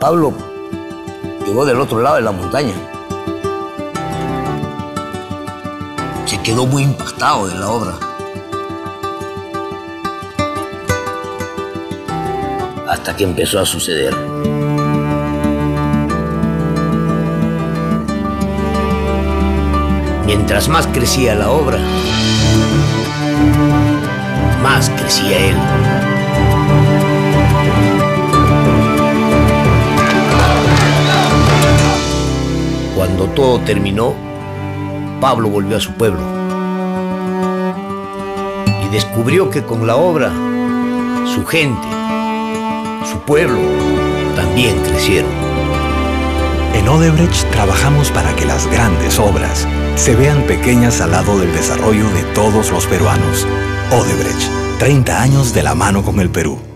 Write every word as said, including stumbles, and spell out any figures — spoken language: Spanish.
Pablo llegó del otro lado de la montaña. Se quedó muy impactado de la obra. Hasta que empezó a suceder. Mientras más crecía la obra, más crecía él. Cuando todo terminó, Pablo volvió a su pueblo y descubrió que con la obra, su gente, su pueblo, también crecieron. En Odebrecht trabajamos para que las grandes obras se vean pequeñas al lado del desarrollo de todos los peruanos. Odebrecht, treinta años de la mano con el Perú.